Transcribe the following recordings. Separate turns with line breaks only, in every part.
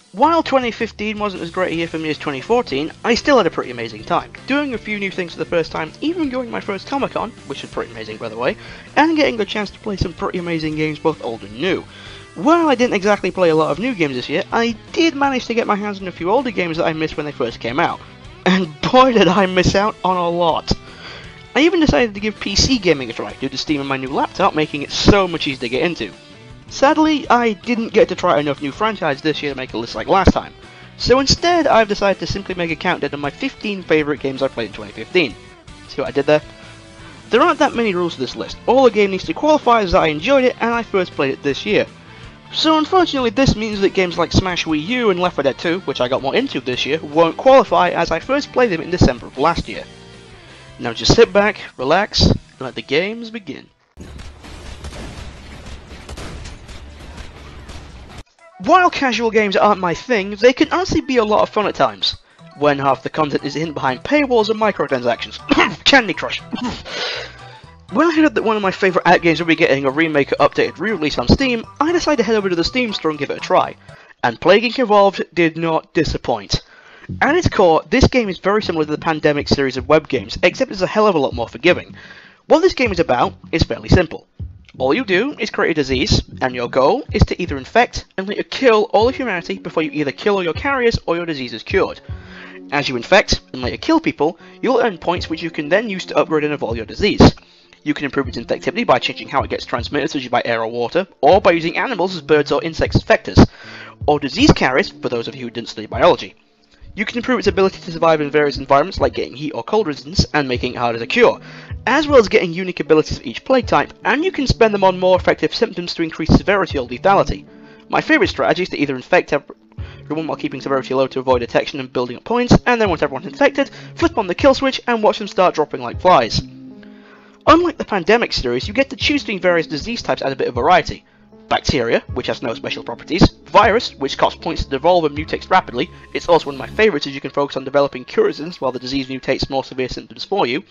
While 2015 wasn't as great a year for me as 2014, I still had a pretty amazing time, doing a few new things for the first time, even going to my first Comic-Con, which was pretty amazing by the way, and getting the chance to play some pretty amazing games both old and new. While I didn't exactly play a lot of new games this year, I did manage to get my hands on a few older games that I missed when they first came out, and boy did I miss out on a lot. I even decided to give PC gaming a try due to Steam and my new laptop making it so much easier to get into. Sadly, I didn't get to try enough new franchises this year to make a list like last time, so instead I've decided to simply make a countdown of my 15 favourite games I played in 2015. See what I did there? There aren't that many rules to this list, all a game needs to qualify is that I enjoyed it and I first played it this year. So unfortunately this means that games like Smash Wii U and Left 4 Dead 2, which I got more into this year, won't qualify as I first played them in December of last year. Now just sit back, relax, and let the games begin. While casual games aren't my thing, they can honestly be a lot of fun at times, when half the content is hidden behind paywalls and microtransactions. Candy Crush! When I heard that one of my favourite app games would be getting a remake or updated re-release on Steam, I decided to head over to the Steam store and give it a try, and Plague Inc. Evolved did not disappoint. At its core, this game is very similar to the Pandemic series of web games, except it's a hell of a lot more forgiving. What this game is about is fairly simple. All you do is create a disease, and your goal is to either infect and later kill all of humanity before you either kill all your carriers or your disease is cured. As you infect and later kill people, you'll earn points which you can then use to upgrade and evolve your disease. You can improve its infectivity by changing how it gets transmitted, such as by air or water, or by using animals as birds or insects as vectors, or disease carriers for those of you who didn't study biology. You can improve its ability to survive in various environments like getting heat or cold resistance and making it harder to cure, as well as getting unique abilities for each plague type, and you can spend them on more effective symptoms to increase severity or lethality. My favourite strategy is to either infect everyone while keeping severity low to avoid detection and building up points, and then once everyone's infected, flip on the kill switch and watch them start dropping like flies. Unlike the Pandemic series, you get to choose between various disease types and a bit of variety. Bacteria, which has no special properties, virus, which costs points to evolve and mutates rapidly, it's also one of my favourites as you can focus on developing cure resistance while the disease mutates more severe symptoms for you.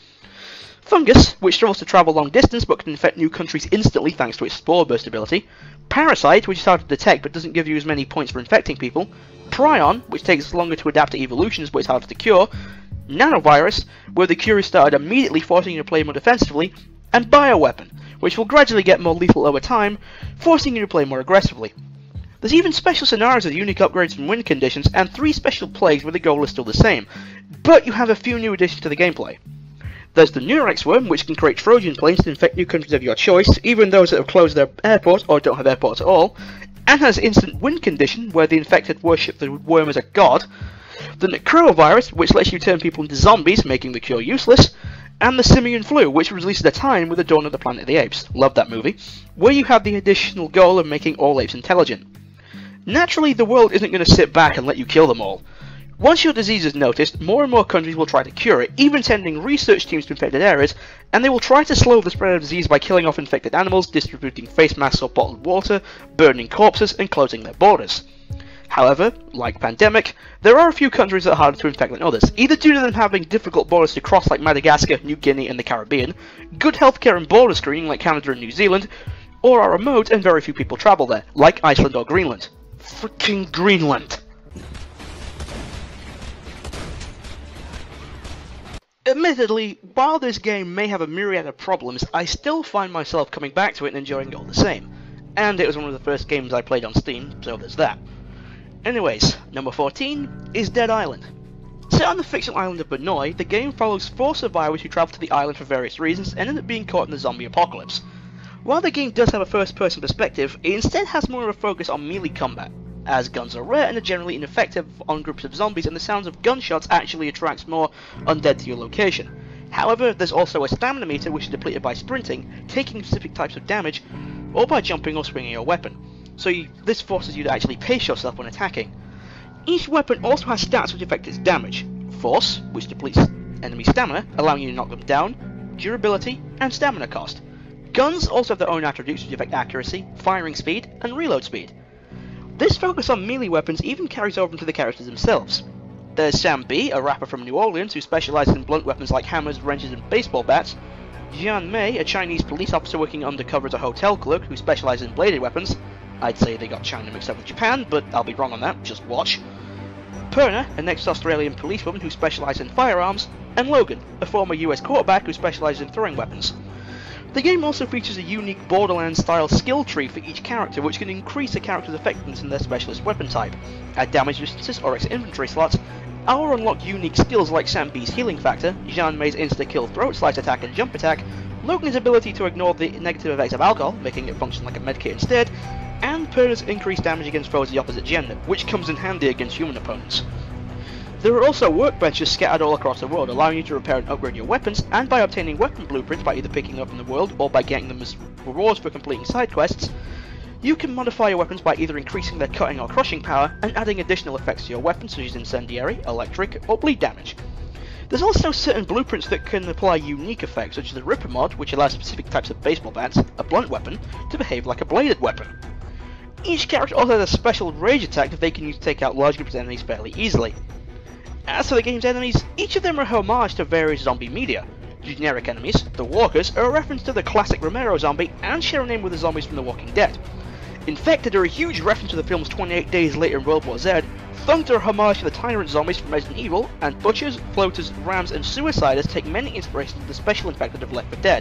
Fungus, which struggles to travel long distance but can infect new countries instantly thanks to its spore burst ability. Parasite, which is hard to detect but doesn't give you as many points for infecting people. Prion, which takes longer to adapt to evolutions but is harder to cure. Nanovirus, where the cure is started immediately forcing you to play more defensively. And Bioweapon, which will gradually get more lethal over time, forcing you to play more aggressively. There's even special scenarios with unique upgrades from win conditions, and 3 special plagues where the goal is still the same, but you have a few new additions to the gameplay. There's the Neurox worm, which can create Trojan planes to infect new countries of your choice, even those that have closed their airports or don't have airports at all, and has instant win condition, where the infected worship the worm as a god. The Necrovirus, which lets you turn people into zombies, making the cure useless. And the Simian Flu, which was released at a time with the dawn of the Planet of the Apes, love that movie, where you have the additional goal of making all apes intelligent. Naturally, the world isn't going to sit back and let you kill them all. Once your disease is noticed, more and more countries will try to cure it, even sending research teams to infected areas, and they will try to slow the spread of disease by killing off infected animals, distributing face masks or bottled water, burning corpses, and closing their borders. However, like Pandemic, there are a few countries that are harder to infect than others, either due to them having difficult borders to cross like Madagascar, New Guinea and the Caribbean, good healthcare and border screening like Canada and New Zealand, or are remote and very few people travel there, like Iceland or Greenland. Freaking Greenland! Admittedly, while this game may have a myriad of problems, I still find myself coming back to it and enjoying it all the same. And it was one of the first games I played on Steam, so there's that. Anyways, number 14 is Dead Island. Set on the fictional island of Benoi, the game follows 4 survivors who travel to the island for various reasons and end up being caught in the zombie apocalypse. While the game does have a first-person perspective, it instead has more of a focus on melee combat, as guns are rare and are generally ineffective on groups of zombies, and the sounds of gunshots actually attracts more undead to your location. However, there's also a stamina meter which is depleted by sprinting, taking specific types of damage, or by jumping or swinging your weapon. So this forces you to actually pace yourself when attacking. Each weapon also has stats which affect its damage. Force, which depletes enemy stamina, allowing you to knock them down, durability, and stamina cost. Guns also have their own attributes which affect accuracy, firing speed, and reload speed. This focus on melee weapons even carries over into the characters themselves. There's Sam B, a rapper from New Orleans who specialises in blunt weapons like hammers, wrenches, and baseball bats. Jian Mei, a Chinese police officer working undercover as a hotel clerk who specialises in bladed weapons. I'd say they got China mixed up with Japan, but I'll be wrong on that, just watch. Perna, an ex-Australian policewoman who specialised in firearms, and Logan, a former US quarterback who specialised in throwing weapons. The game also features a unique Borderlands-style skill tree for each character, which can increase a character's effectiveness in their specialist weapon type, add damage distances or extra inventory slots, or unlock unique skills like Sam B's healing factor, Jean May's insta-kill throat slice attack and jump attack, Logan's ability to ignore the negative effects of alcohol, making it function like a medkit instead, and Perna's increased damage against foes of the opposite gender, which comes in handy against human opponents. There are also workbenches scattered all across the world, allowing you to repair and upgrade your weapons, and by obtaining weapon blueprints by either picking up in the world or by getting them as rewards for completing side quests, you can modify your weapons by either increasing their cutting or crushing power, and adding additional effects to your weapons such as incendiary, electric, or bleed damage. There's also certain blueprints that can apply unique effects, such as the Ripper mod, which allows specific types of baseball bats, a blunt weapon, to behave like a bladed weapon. Each character also has a special rage attack that they can use to take out large groups of enemies fairly easily. As for the game's enemies, each of them are a homage to various zombie media. Generic enemies, the Walkers, are a reference to the classic Romero zombie and share a name with the zombies from The Walking Dead. Infected are a huge reference to the film's 28 Days Later in World War Z, Thunked are a homage to the Tyrant zombies from Resident Evil, and Butchers, Floaters, Rams, and Suiciders take many inspirations from the special infected of Left 4 Dead.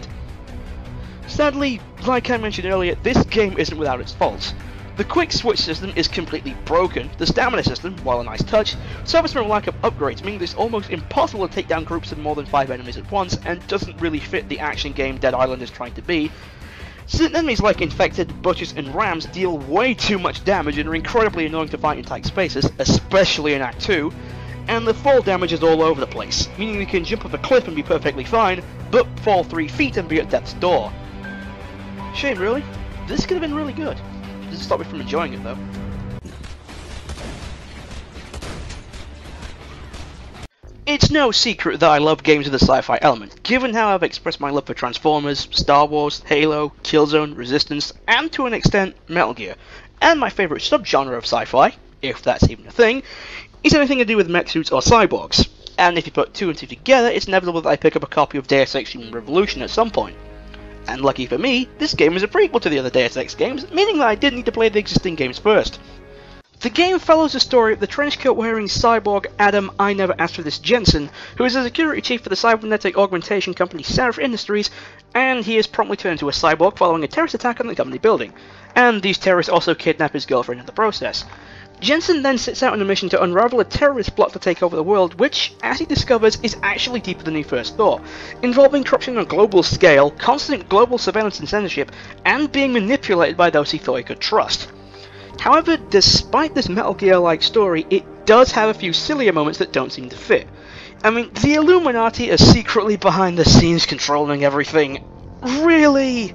Sadly, like I mentioned earlier, this game isn't without its faults. The quick switch system is completely broken, the stamina system, while a nice touch, suffers from a lack of upgrades, meaning it's almost impossible to take down groups of more than 5 enemies at once, and doesn't really fit the action game Dead Island is trying to be. Certain enemies like Infected, Butchers, and Rams deal way too much damage and are incredibly annoying to fight in tight spaces, especially in Act 2, and the fall damage is all over the place, meaning you can jump off a cliff and be perfectly fine, but fall 3 feet and be at death's door. Shame really, this could have been really good. Doesn't stop me from enjoying it though. It's no secret that I love games with a sci-fi element, given how I've expressed my love for Transformers, Star Wars, Halo, Killzone, Resistance, and to an extent, Metal Gear. And my favourite subgenre of sci-fi, if that's even a thing, is anything to do with mech suits or cyborgs. And if you put 2 and 2 together, it's inevitable that I pick up a copy of Deus Ex Human Revolution at some point. And lucky for me, this game is a prequel to the other Deus Ex games, meaning that I didn't need to play the existing games first. The game follows the story of the trenchcoat-wearing cyborg Adam I Never Asked For This Jensen, who is a security chief for the cybernetic augmentation company Seraph Industries, and he is promptly turned into a cyborg following a terrorist attack on the company building. And these terrorists also kidnap his girlfriend in the process. Jensen then sets out on a mission to unravel a terrorist plot to take over the world, which, as he discovers, is actually deeper than he first thought, involving corruption on a global scale, constant global surveillance and censorship, and being manipulated by those he thought he could trust. However, despite this Metal Gear-like story, it does have a few sillier moments that don't seem to fit. I mean, the Illuminati are secretly behind the scenes controlling everything. Really?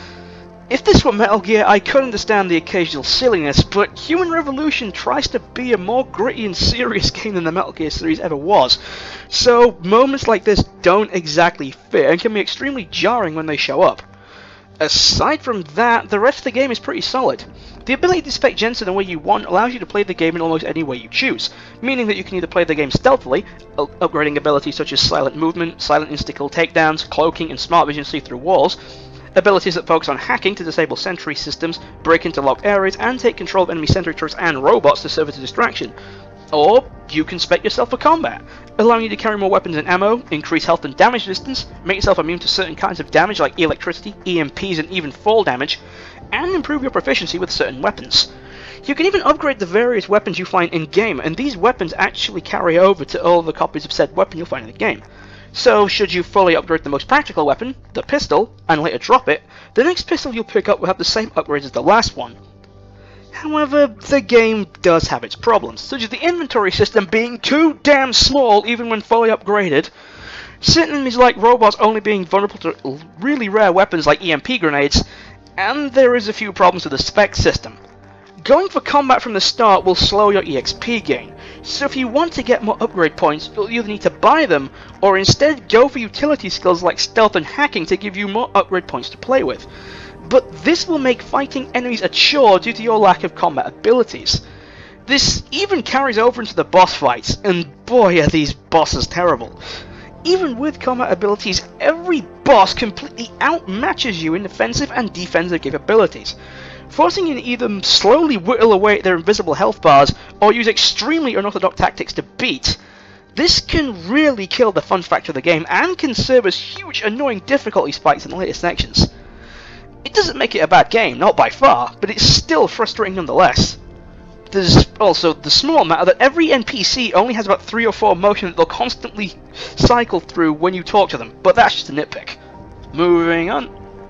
If this were Metal Gear, I could understand the occasional silliness, but Human Revolution tries to be a more gritty and serious game than the Metal Gear series ever was. So, moments like this don't exactly fit, and can be extremely jarring when they show up. Aside from that, the rest of the game is pretty solid. The ability to spec Jensen the way you want allows you to play the game in almost any way you choose, meaning that you can either play the game stealthily, upgrading abilities such as silent movement, silent insta-kill takedowns, cloaking, and smart vision see-through walls, abilities that focus on hacking to disable sentry systems, break into locked areas, and take control of enemy sentry turrets and robots to serve as a distraction. Or you can spec yourself for combat, allowing you to carry more weapons and ammo, increase health and damage distance, make yourself immune to certain kinds of damage like electricity, EMPs, and even fall damage, and improve your proficiency with certain weapons. You can even upgrade the various weapons you find in-game, and these weapons actually carry over to all the copies of said weapon you'll find in the game. So, should you fully upgrade the most practical weapon, the pistol, and later drop it, the next pistol you'll pick up will have the same upgrades as the last one. However, the game does have its problems, such as the inventory system being too damn small even when fully upgraded, certain enemies like robots only being vulnerable to really rare weapons like EMP grenades, and there is a few problems with the spec system. Going for combat from the start will slow your EXP gain, so if you want to get more upgrade points, you'll either need to buy them, or instead go for utility skills like stealth and hacking to give you more upgrade points to play with. But this will make fighting enemies a chore due to your lack of combat abilities. This even carries over into the boss fights, and boy are these bosses terrible. Even with combat abilities, every boss completely outmatches you in offensive and defensive capabilities. forcing you to either slowly whittle away at their invisible health bars or use extremely unorthodox tactics to beat. This can really kill the fun factor of the game and can serve as huge annoying difficulty spikes in the later sections. It doesn't make it a bad game, not by far, but it's still frustrating nonetheless. There's also the small matter that every NPC only has about 3 or 4 motions that they'll constantly cycle through when you talk to them, but that's just a nitpick. Moving on.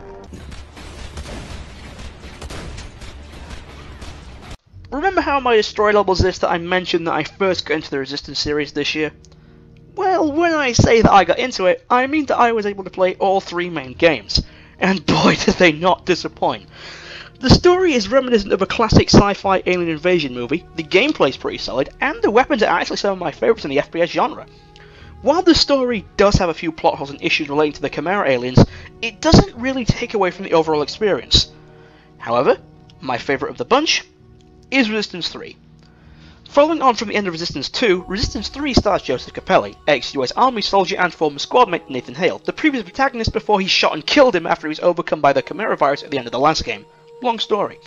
Remember how my destroy levels list that I mentioned that I first got into the Resistance series this year? Well, when I say that I got into it, I mean that I was able to play all 3 main games, and boy did they not disappoint. The story is reminiscent of a classic sci-fi alien invasion movie, the gameplay's pretty solid, and the weapons are actually some of my favourites in the FPS genre. While the story does have a few plot holes and issues relating to the Chimera aliens, it doesn't really take away from the overall experience. However, my favourite of the bunch is Resistance 3. Following on from the end of Resistance 2, Resistance 3 stars Joseph Capelli, ex-US Army soldier and former squadmate Nathan Hale, the previous protagonist before he shot and killed him after he was overcome by the Chimera virus at the end of the last game. Long story.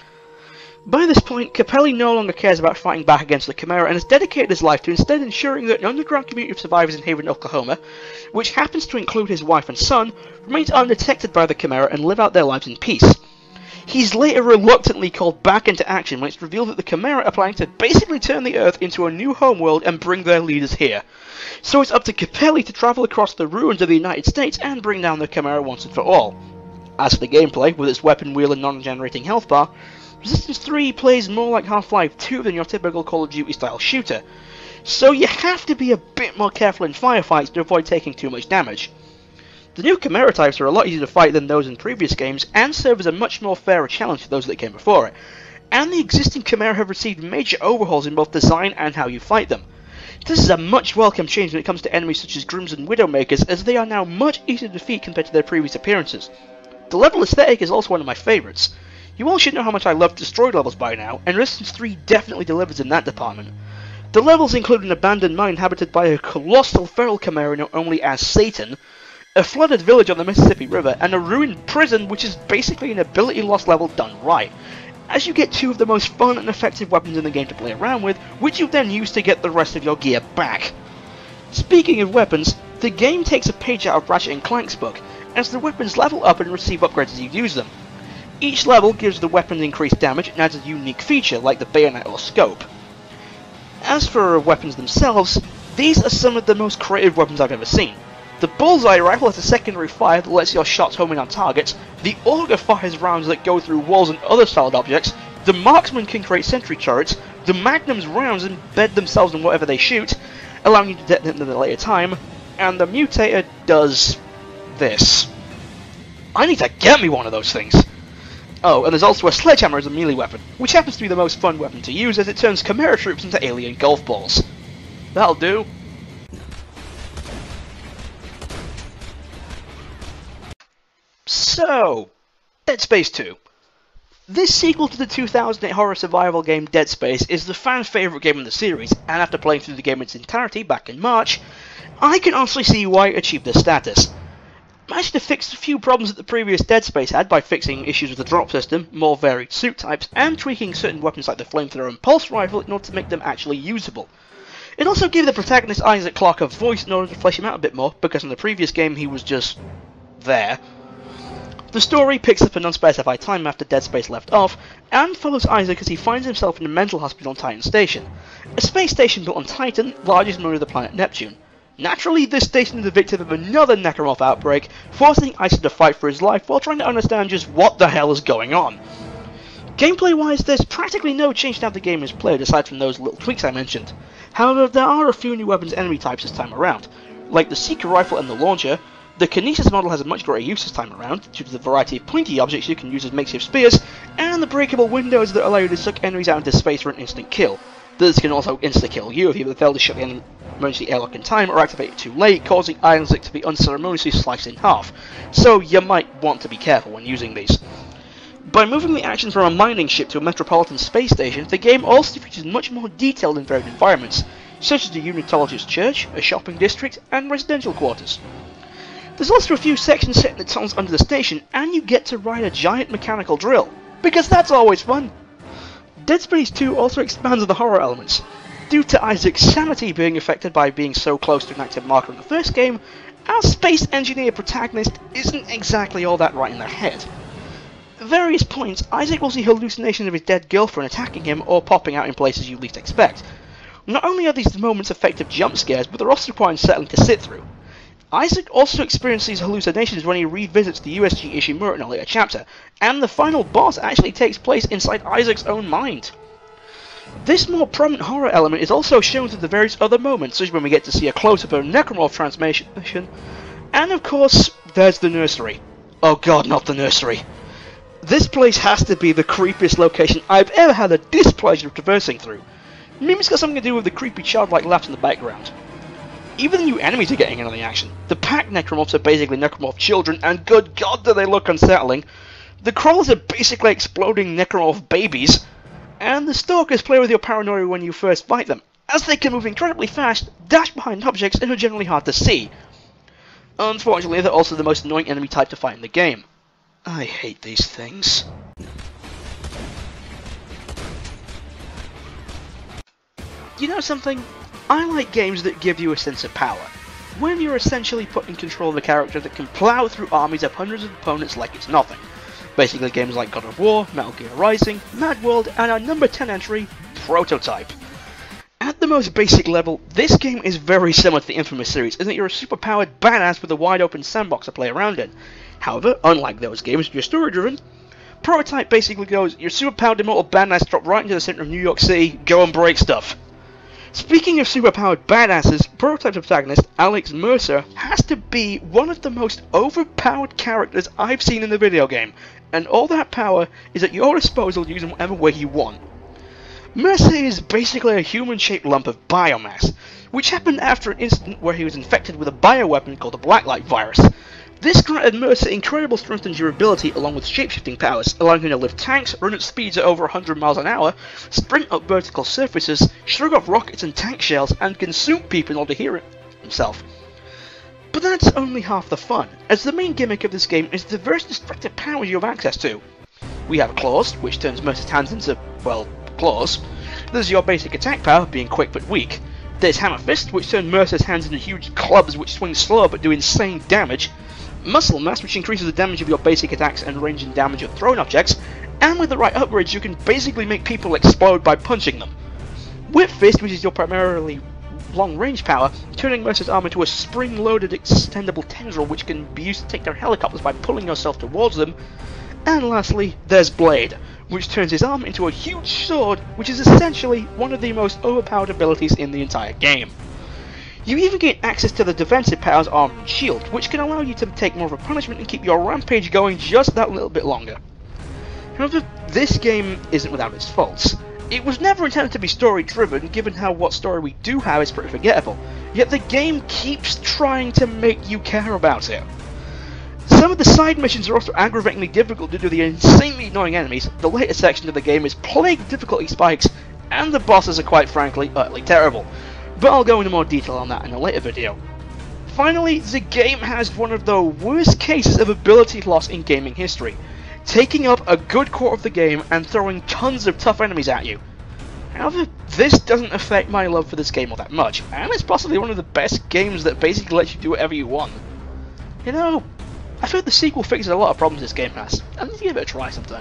By this point, Capelli no longer cares about fighting back against the Chimera and has dedicated his life to instead ensuring that an underground community of survivors in Haven, Oklahoma, which happens to include his wife and son, remains undetected by the Chimera and live out their lives in peace. He's later reluctantly called back into action when it's revealed that the Chimera are planning to basically turn the Earth into a new homeworld and bring their leaders here. So it's up to Capelli to travel across the ruins of the United States and bring down the Chimera once and for all. As for the gameplay, with its weapon wheel and non-generating health bar, Resistance 3 plays more like Half-Life 2 than your typical Call of Duty style shooter, so you have to be a bit more careful in firefights to avoid taking too much damage. The new Chimera types are a lot easier to fight than those in previous games, and serve as a much more fairer challenge to those that came before it, and the existing Chimera have received major overhauls in both design and how you fight them. This is a much welcome change when it comes to enemies such as Grims and Widowmakers, as they are now much easier to defeat compared to their previous appearances. The level aesthetic is also one of my favourites. You all should know how much I love destroyed levels by now, and Resistance 3 definitely delivers in that department. The levels include an abandoned mine inhabited by a colossal feral Chimera known only as Satan, a flooded village on the Mississippi River, and a ruined prison which is basically an ability loss level done right, as you get 2 of the most fun and effective weapons in the game to play around with, which you then use to get the rest of your gear back. Speaking of weapons, the game takes a page out of Ratchet & Clank's book, as the weapons level up and receive upgrades as you use them. Each level gives the weapons increased damage and adds a unique feature, like the bayonet or scope. As for weapons themselves, these are some of the most creative weapons I've ever seen. The Bullseye rifle has a secondary fire that lets your shots home in on targets, the Auger fires rounds that go through walls and other solid objects, the Marksman can create sentry turrets, the Magnum's rounds embed themselves in whatever they shoot, allowing you to detonate them at a later time, and the Mutator does this. I need to get me one of those things! Oh, and there's also a sledgehammer as a melee weapon, which happens to be the most fun weapon to use as it turns Chimera troops into alien golf balls. That'll do. So, Dead Space 2. This sequel to the 2008 horror survival game Dead Space is the fan favourite game in the series, and after playing through the game in its entirety back in March, I can honestly see why it achieved this status. Managed to fix a few problems that the previous Dead Space had by fixing issues with the drop system, more varied suit types, and tweaking certain weapons like the flamethrower and pulse rifle in order to make them actually usable. It also gave the protagonist Isaac Clarke a voice in order to flesh him out a bit more, because in the previous game he was just there. The story picks up an unspecified time after Dead Space left off, and follows Isaac as he finds himself in a mental hospital on Titan Station, a space station built on Titan, largest moon of the planet Neptune. Naturally, this station is the victim of another necromorph outbreak, forcing Isaac to fight for his life while trying to understand just what the hell is going on. Gameplay-wise, there's practically no change to how the game is played aside from those little tweaks I mentioned. However, there are a few new weapons and enemy types this time around, like the Seeker Rifle and the Launcher. The Kinesis model has a much greater use this time around, due to the variety of pointy objects you can use as makeshift spears, and the breakable windows that allow you to suck enemies out into space for an instant kill. This can also insta-kill you if you fail to shut the emergency airlock in time or activate it too late, causing Isaac to be unceremoniously sliced in half, so you might want to be careful when using these. By moving the action from a mining ship to a metropolitan space station, the game also features much more detailed and varied environments, such as the Unitologist Church, a shopping district, and residential quarters. There's also a few sections set in the tunnels under the station, and you get to ride a giant mechanical drill. because that's always fun. Dead Space 2 also expands on the horror elements. Due to Isaac's sanity being affected by being so close to an active marker in the first game, our space engineer protagonist isn't exactly all that right in their head. At various points, Isaac will see hallucinations of his dead girlfriend attacking him or popping out in places you least expect. Not only are these moments effective jump scares, but they're also quite unsettling to sit through. Isaac also experiences these hallucinations when he revisits the USG Ishimura in a later chapter, and the final boss actually takes place inside Isaac's own mind. This more prominent horror element is also shown through the various other moments, such as when we get to see a close-up of a necromorph transformation, and of course, there's the nursery. Oh god, not the nursery. This place has to be the creepiest location I've ever had the displeasure of traversing through. Maybe it's got something to do with the creepy childlike laughs in the background. Even the new enemies are getting in on the action. The pack necromorphs are basically necromorph children, and good god do they look unsettling. The crawlers are basically exploding necromorph babies, and the stalkers play with your paranoia when you first fight them, as they can move incredibly fast, dash behind objects, and are generally hard to see. Unfortunately, they're also the most annoying enemy type to fight in the game. I hate these things. You know something? I like games that give you a sense of power. When you're essentially put in control of a character that can plow through armies of hundreds of opponents like it's nothing. Basically games like God of War, Metal Gear Rising, Mad World, and our number 10 entry, Prototype. At the most basic level, this game is very similar to the Infamous series, in that you're a superpowered badass with a wide open sandbox to play around in. However, unlike those games, you're story driven. Prototype basically goes, your superpowered immortal badass drop right into the center of New York City, go and break stuff. Speaking of superpowered badasses, Prototype's protagonist, Alex Mercer, has to be one of the most overpowered characters I've seen in the video game, and all that power is at your disposal using whatever way you want. Mercer is basically a human-shaped lump of biomass, which happened after an incident where he was infected with a bioweapon called the Blacklight virus. This granted Mercer incredible strength and durability along with shapeshifting powers, allowing him to lift tanks, run at speeds at over 100 miles an hour, sprint up vertical surfaces, shrug off rockets and tank shells, and consume people in order to heal himself. But that's only half the fun, as the main gimmick of this game is the diverse destructive powers you have access to. We have Claws, which turns Mercer's hands into, well, claws. There's your basic attack power, being quick but weak. There's Hammer Fist, which turns Mercer's hands into huge clubs which swing slow but do insane damage. Muscle Mass, which increases the damage of your basic attacks and range and damage of thrown objects, and with the right upgrades you can basically make people explode by punching them. Whip Fist, which is your primarily long-range power, turning Mercer's arm into a spring-loaded extendable tendril which can be used to take down helicopters by pulling yourself towards them. And lastly, there's Blade, which turns his arm into a huge sword, which is essentially one of the most overpowered abilities in the entire game. You even gain access to the defensive powers Arm and Shield, which can allow you to take more of a punishment and keep your rampage going just that little bit longer. However, this game isn't without its faults. It was never intended to be story-driven, given how what story we do have is pretty forgettable, yet the game keeps trying to make you care about it. Some of the side missions are also aggravatingly difficult due to the insanely annoying enemies, the later section of the game is plagued with difficulty spikes, and the bosses are quite frankly utterly terrible. But I'll go into more detail on that in a later video. Finally, the game has one of the worst cases of ability loss in gaming history, taking up a good quarter of the game and throwing tons of tough enemies at you. However, this doesn't affect my love for this game all that much, and it's possibly one of the best games that basically lets you do whatever you want. You know, I've heard the sequel fixes a lot of problems this game has. I need to give it a try sometime.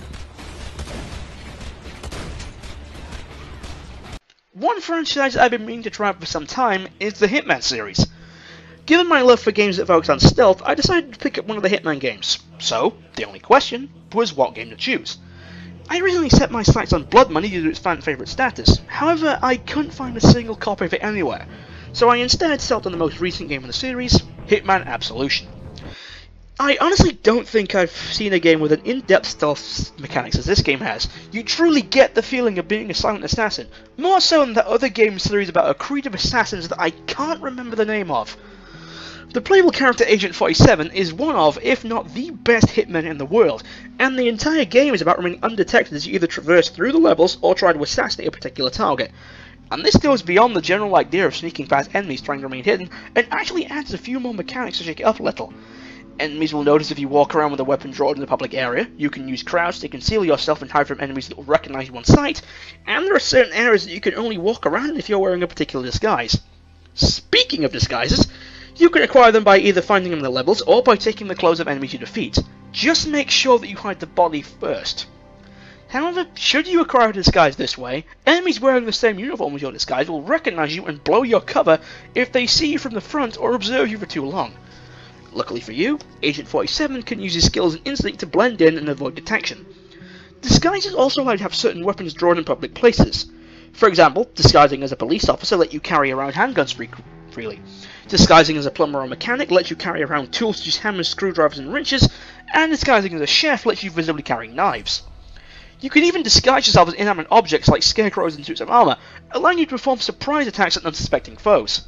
One franchise I've been meaning to try out for some time is the Hitman series. Given my love for games that focus on stealth, I decided to pick up one of the Hitman games. So, the only question was what game to choose. I originally set my sights on Blood Money due to its fan favourite status, however I couldn't find a single copy of it anywhere, so I instead settled on the most recent game in the series, Hitman Absolution. I honestly don't think I've seen a game with an in-depth stealth mechanics as this game has. You truly get the feeling of being a silent assassin, more so than the other game series about a creed of assassins that I can't remember the name of. The playable character Agent 47 is one of, if not the best hitmen in the world, and the entire game is about remaining undetected as you either traverse through the levels or try to assassinate a particular target. And this goes beyond the general idea of sneaking past enemies trying to remain hidden, and actually adds a few more mechanics to shake it up a little. Enemies will notice if you walk around with a weapon drawn in the public area. You can use crouch to conceal yourself and hide from enemies that will recognize you on sight. And there are certain areas that you can only walk around if you're wearing a particular disguise. Speaking of disguises, you can acquire them by either finding them in the levels or by taking the clothes of enemies you defeat. Just make sure that you hide the body first. However, should you acquire a disguise this way, enemies wearing the same uniform as your disguise will recognize you and blow your cover if they see you from the front or observe you for too long. Luckily for you, Agent 47 can use his skills and instinct to blend in and avoid detection. Disguises also allow you to have certain weapons drawn in public places. For example, disguising as a police officer lets you carry around handguns freely. Disguising as a plumber or mechanic lets you carry around tools such as hammers, screwdrivers and wrenches, and disguising as a chef lets you visibly carry knives. You can even disguise yourself as inanimate objects like scarecrows and suits of armor, allowing you to perform surprise attacks at unsuspecting foes.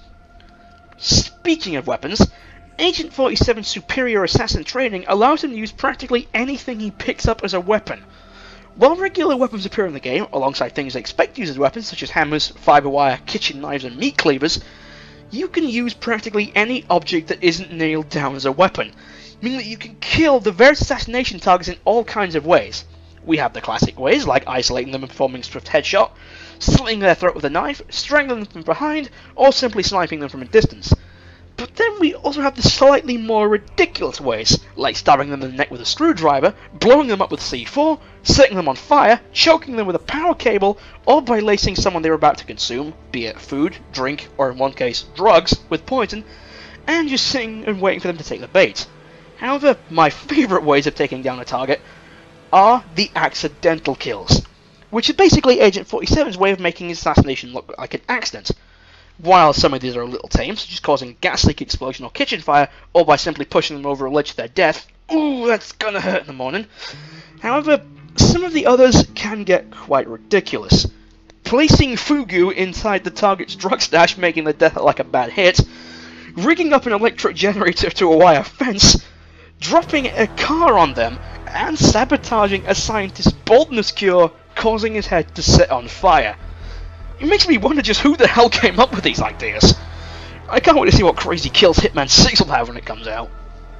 Speaking of weapons, Agent 47's superior assassin training allows him to use practically anything he picks up as a weapon. While regular weapons appear in the game, alongside things they expect to use as weapons such as hammers, fiber wire, kitchen knives and meat cleavers, you can use practically any object that isn't nailed down as a weapon, meaning that you can kill the various assassination targets in all kinds of ways. We have the classic ways, like isolating them and performing a swift headshot, slitting their throat with a knife, strangling them from behind, or simply sniping them from a distance. But then we also have the slightly more ridiculous ways, like stabbing them in the neck with a screwdriver, blowing them up with C4, setting them on fire, choking them with a power cable, or by lacing someone they're about to consume, be it food, drink, or in one case, drugs, with poison, and just sitting and waiting for them to take the bait. However, my favourite ways of taking down a target are the accidental kills, which is basically Agent 47's way of making his assassination look like an accident. While some of these are a little tame, such as causing a gas leak explosion or kitchen fire, or by simply pushing them over a ledge to their death, ooh, that's gonna hurt in the morning. However, some of the others can get quite ridiculous. Placing fugu inside the target's drug stash, making the death look like a bad hit, rigging up an electric generator to a wire fence, dropping a car on them, and sabotaging a scientist's baldness cure, causing his head to set on fire. It makes me wonder just who the hell came up with these ideas. I can't wait to see what crazy kills Hitman 6 will have when it comes out.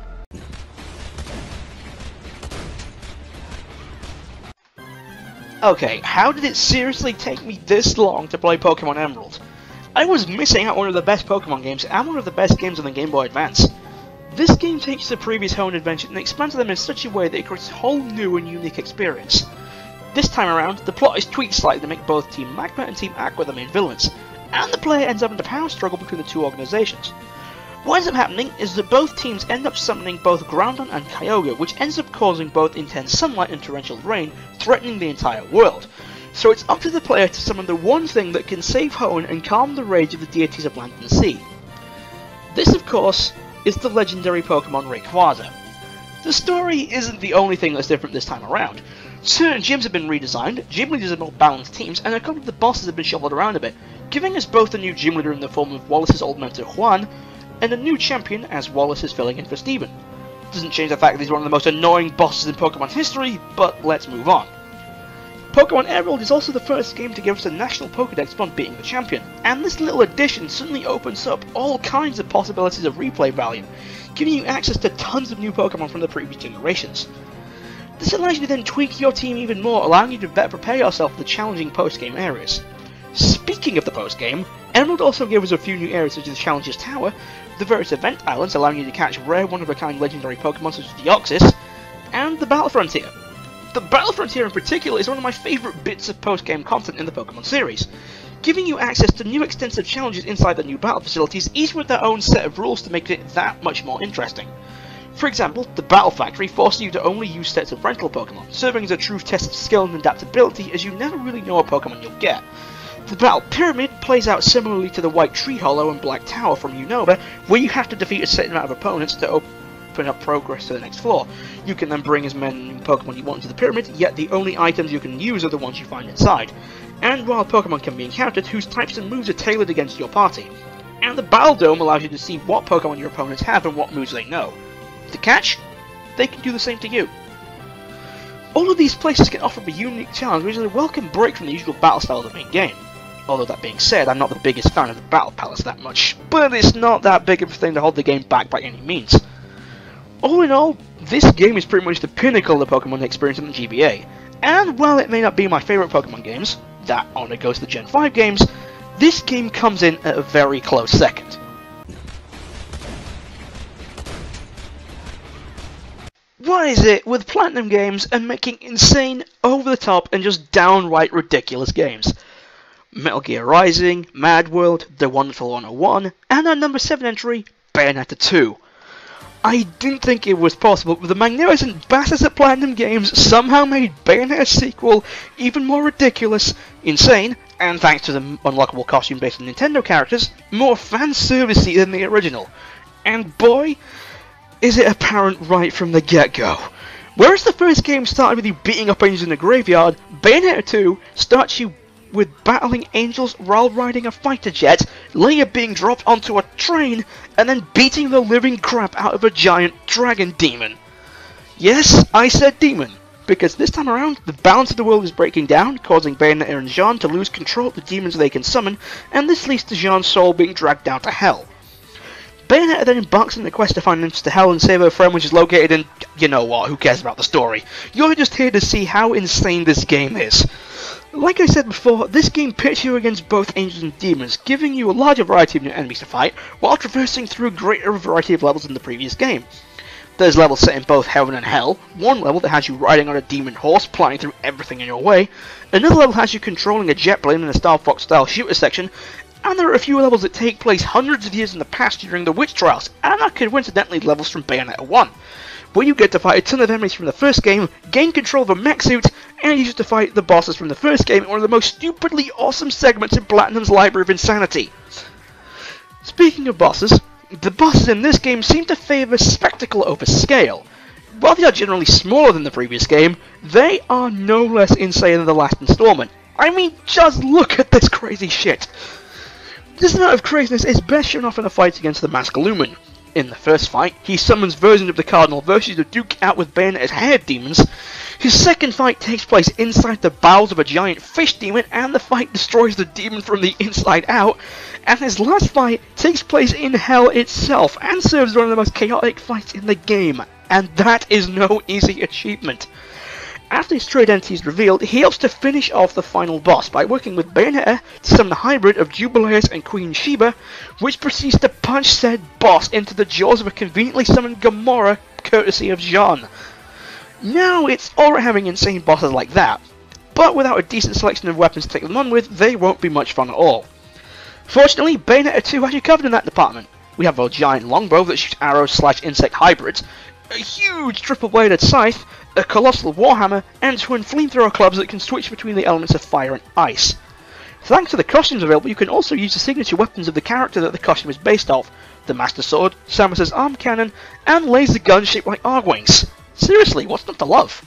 Okay, how did it seriously take me this long to play Pokemon Emerald? I was missing out on one of the best Pokemon games and one of the best games on the Game Boy Advance. This game takes the previous Hone Adventure and expands them in such a way that it creates a whole new and unique experience. This time around, the plot is tweaked slightly to make both Team Magma and Team Aqua the main villains, and the player ends up in a power struggle between the two organizations. What ends up happening is that both teams end up summoning both Groudon and Kyogre, which ends up causing both intense sunlight and torrential rain, threatening the entire world. So it's up to the player to summon the one thing that can save Hone and calm the rage of the deities of land and sea. This, of course, is the legendary Pokemon Rayquaza. The story isn't the only thing that's different this time around. Certain gyms have been redesigned, gym leaders are more balanced teams, and a couple of the bosses have been shuffled around a bit, giving us both a new gym leader in the form of Wallace's old mentor Juan, and a new champion as Wallace is filling in for Steven. Doesn't change the fact that he's one of the most annoying bosses in Pokemon history, but let's move on. Pokemon Emerald is also the first game to give us a national Pokédex upon beating the champion, and this little addition suddenly opens up all kinds of possibilities of replay value, giving you access to tons of new Pokemon from the previous generations. This allows you to then tweak your team even more, allowing you to better prepare yourself for the challenging post-game areas. Speaking of the post-game, Emerald also gave us a few new areas such as the Challenger's Tower, the various event islands allowing you to catch rare one-of-a-kind legendary Pokemon such as Deoxys, and the Battle Frontier. The Battle Frontier in particular is one of my favourite bits of post-game content in the Pokemon series, giving you access to new extensive challenges inside the new battle facilities, each with their own set of rules to make it that much more interesting. For example, the Battle Factory forces you to only use sets of rental Pokemon, serving as a true test of skill and adaptability as you never really know what Pokemon you'll get. The Battle Pyramid plays out similarly to the White Tree Hollow and Black Tower from Unova, where you have to defeat a certain amount of opponents to open up progress to the next floor. You can then bring as many Pokemon you want into the pyramid, yet the only items you can use are the ones you find inside. And while Pokemon can be encountered whose types and moves are tailored against your party. And the Battle Dome allows you to see what Pokemon your opponents have and what moves they know. The catch? They can do the same to you. All of these places can offer a unique challenge, which is a welcome break from the usual battle style of the main game. Although that being said, I'm not the biggest fan of the Battle Palace that much, but it's not that big of a thing to hold the game back by any means. All in all, this game is pretty much the pinnacle of the Pokemon experience in the GBA, and while it may not be my favourite Pokemon games, that honour goes to the Gen 5 games, this game comes in at a very close second. What is it with Platinum Games and making insane, over-the-top, and just downright ridiculous games? Metal Gear Rising, Mad World, The Wonderful 101, and our number 7 entry, Bayonetta 2. I didn't think it was possible, but the magnificent bastards at Platinum Games somehow made Bayonetta's sequel even more ridiculous, insane, and thanks to the unlockable costume based on Nintendo characters, more fan-servicey than the original. And boy, is it apparent right from the get-go. Whereas the first game started with you beating up angels in a graveyard, Bayonetta 2 starts you with battling angels while riding a fighter jet, later being dropped onto a train, and then beating the living crap out of a giant dragon demon. Yes, I said demon, because this time around, the balance of the world is breaking down, causing Bayonetta and Jean to lose control of the demons they can summon, and this leads to Jean's soul being dragged down to hell. Bayonetta then embarks on the quest to find entrance to hell and save her friend, which is located in... you know what, who cares about the story? You're just here to see how insane this game is. Like I said before, this game pits you against both angels and demons, giving you a larger variety of new enemies to fight, while traversing through a greater variety of levels than the previous game. There's levels set in both heaven and hell, one level that has you riding on a demon horse, plowing through everything in your way, another level has you controlling a jet plane in a Star Fox style shooter section, and there are a few levels that take place hundreds of years in the past during the witch trials, and are coincidentally levels from Bayonetta 1. Where you get to fight a ton of enemies from the first game, gain control of a mech suit, and use it to fight the bosses from the first game in one of the most stupidly awesome segments in Platinum's Library of Insanity. Speaking of bosses, the bosses in this game seem to favour spectacle over scale. While they are generally smaller than the previous game, they are no less insane than the last installment. I mean, just look at this crazy shit. This amount of craziness is best shown off in a fight against the Mask Lumen. In the first fight, he summons versions of the Cardinal Versus to duke out with Bayonetta's hair demons. His second fight takes place inside the bowels of a giant fish demon, and the fight destroys the demon from the inside out. And his last fight takes place in hell itself, and serves as one of the most chaotic fights in the game. And that is no easy achievement. After his true identity is revealed, he helps to finish off the final boss by working with Bayonetta to summon a hybrid of Jubileus and Queen Sheba, which proceeds to punch said boss into the jaws of a conveniently summoned Gamora, courtesy of Jean. Now, it's alright having insane bosses like that, but without a decent selection of weapons to take them on with, they won't be much fun at all. Fortunately, Bayonetta 2 has you covered in that department. We have a giant longbow that shoots arrows/insect hybrids, a huge triple-bladed scythe, a colossal warhammer, and twin flamethrower clubs that can switch between the elements of fire and ice. Thanks to the costumes available, you can also use the signature weapons of the character that the costume is based off: the Master Sword, Samus's arm cannon, and laser guns shaped like Argwings. Seriously, what's not to love?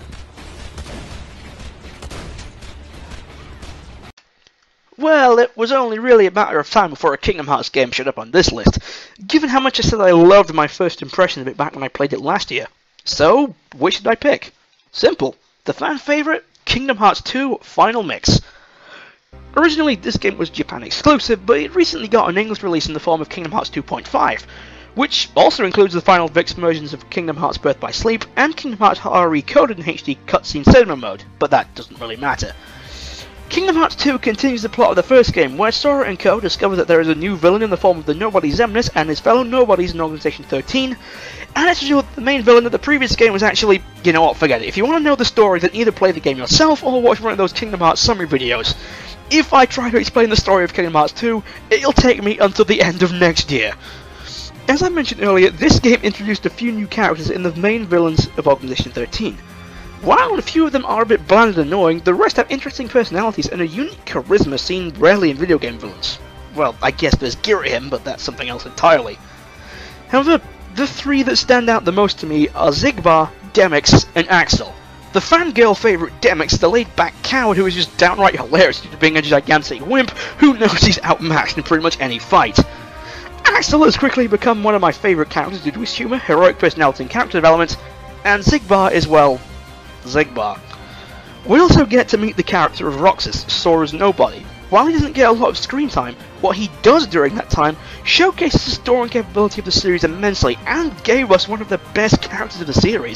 Well, it was only really a matter of time before a Kingdom Hearts game showed up on this list, given how much I said I loved my first impression of it back when I played it last year. So, which should I pick? Simple. The fan favourite, Kingdom Hearts 2 Final Mix. Originally, this game was Japan exclusive, but it recently got an English release in the form of Kingdom Hearts 2.5, which also includes the Final Mix versions of Kingdom Hearts Birth by Sleep and Kingdom Hearts Recoded in HD Cutscene Cinema Mode, but that doesn't really matter. Kingdom Hearts 2 continues the plot of the first game, where Sora and Co. discover that there is a new villain in the form of the Nobody Xemnas and his fellow Nobodies in Organization 13, and it's revealed that the main villain of the previous game was actually, you know what, forget it. If you want to know the story, then either play the game yourself or watch one of those Kingdom Hearts summary videos. If I try to explain the story of Kingdom Hearts 2, it'll take me until the end of next year. As I mentioned earlier, this game introduced a few new characters in the main villains of Organization 13. While a few of them are a bit bland and annoying, the rest have interesting personalities and a unique charisma seen rarely in video game villains. Well, I guess there's Girahim, but that's something else entirely. However, the three that stand out the most to me are Xigbar, Demyx, and Axel. The fangirl favourite Demyx is the laid-back coward who is just downright hilarious due to being a gigantic wimp who knows he's outmatched in pretty much any fight. Axel has quickly become one of my favourite characters due to his humour, heroic personality and character development, and Xigbar is, well, Xigbar. We also get to meet the character of Roxas, Sora's nobody. While he doesn't get a lot of screen time, what he does during that time showcases the story and capability of the series immensely and gave us one of the best characters of the series.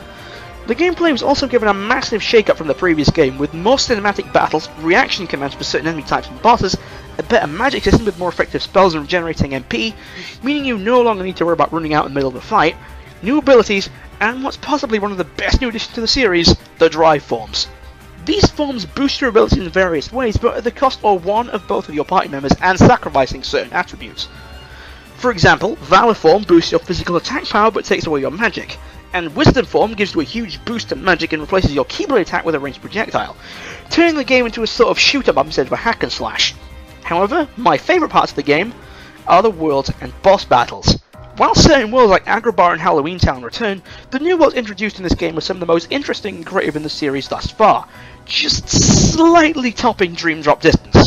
The gameplay was also given a massive shake-up from the previous game, with more cinematic battles, reaction commands for certain enemy types and bosses, a better magic system with more effective spells and regenerating MP, meaning you no longer need to worry about running out in the middle of a fight, new abilities, and what's possibly one of the best new additions to the series, the Drive Forms. These forms boost your abilities in various ways, but at the cost of one of both of your party members and sacrificing certain attributes. For example, Valor Form boosts your physical attack power but takes away your magic, and Wisdom Form gives you a huge boost to magic and replaces your Keyblade attack with a ranged projectile, turning the game into a sort of shoot-em-up instead of a hack and slash. However, my favourite parts of the game are the worlds and boss battles. While certain worlds like Agrabah and Halloween Town return, the new worlds introduced in this game are some of the most interesting and creative in the series thus far, just slightly topping Dream Drop distance.